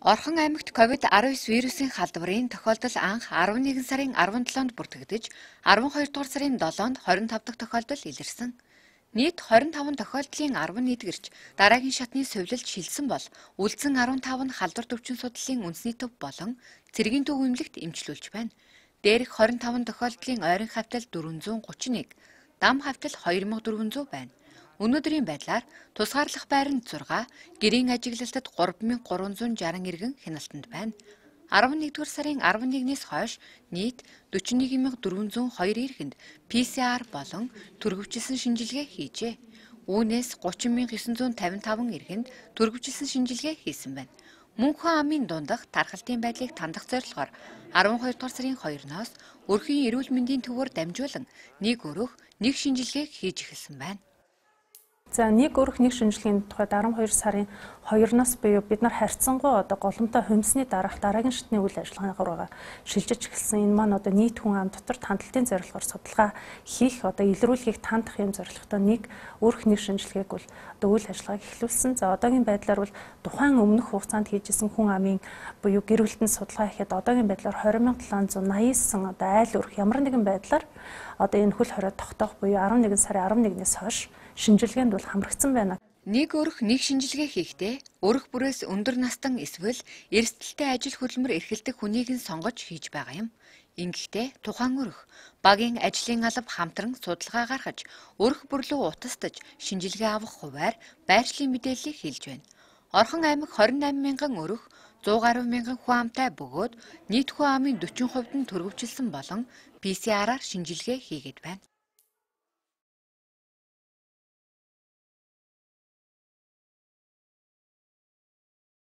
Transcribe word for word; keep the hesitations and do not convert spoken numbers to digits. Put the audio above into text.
Орхон аймагт ковид арван девять вирусын халдварын тохиолдол анх арван нэгэн сарын арван долоонд бүртгэгдэж, арван хоёр дугаар сарын долоонд хорин тав дахь тохиолдол илэрсэн. Нийт хорин таван тохиолдлын арван нэгдүгээрч дараагийн шатны сувилалд шилжсэн бол үлдсэн арван тав нь халдвар төвчин судлалын үндэсний төв болон цэргийн төв эмнэлэгт эмчилүүлж байна. Дээрх хорин таван тохиолдлын ойрын хавтал дөрвөн зуун гучин нэг, дам хавтал хоёр мянга дөрвөн зуун байна. Өнөөдрийн байдлаар тусгаарлах байранд зургаа, гэрийн ажиглалтад гурван мянга гурван зуун шаран иргэн хяналтанд байна. арван нэгдүгээр сарын арван нэгнээс хойш нийт дөрвөн нэг мянга дөрвөн зуун хоёр эрхэнд пэ цэ ар болон түргэвчилсэн шинжилгээ хийжээ. Үүнээс гучин мянга есөн зуун тавин таван эрхэнд түргэвчилсэн шинжилгээ хийсэн байна. Мөнхөн амын дундах тархалтын байдлыг тандах зорилгоор арван хоёр дугаар сарын хоёрноос өрхийн эрүүл мэндийн төвөөр дамжуулан нэг өрөх нэг шинжилгээг хийж эхэлсэн байна. За нэг өрх нэг шинжилгээний тухайд арван хоёр сарын хоёрноос буюу бид нар харьцангуй одоо голомтой хөмсний дараах дараагийн шатны үйл ажиллагаагаар шилжиж эхэлсэн. Энэ маань одоо нийт хүн ам дотор хандлтын зорилгоор судалгаа хийх одоо илрүүлэхийг тандах юм зорилготой нэг өрх нэг шинжилгээг бол одоо үйл ажиллагааг эхлүүлсэн. За одоогийн байдлаар бол тухайн өмнөх хугацаанд хийжсэн хүн амын буюу гэр бүлтэн судалгаа хийхэд одоогийн байдлаар двадцать мянга долоон зуун наяасан одоо айл өрх ямар нэгэн байдлаар одоо энэ хөл хорой тогтоох буюу арван нэгэн сарын арван нэгнээс хойш шинжилгээнд бол хамрагдсан байна. Нэг өрх нэг шинжилгээ хийхдээ өрх бүрээс өндөр настан эсвэл эрсдэлтэй ажил хөдөлмөр эрхэлдэг хүнийг нь сонгож хийж байгаа юм. Ингэхдээ тухайн өрх багийн ажлын алба хамтран судалгаа гаргаж өрх бүрлөө утастаж шинжилгээ авах хуваар байршлын мэдээллийг хэлж байна. Орхон аймаг хорин найман мянган өрх, зуун гаруй мянган хүн амтай бөгөөд нийт хүн амын дөрвөн хувьд нь түргэвчилсэн болон пэ цэ ар-аар шинжилгээ хийгээд байна.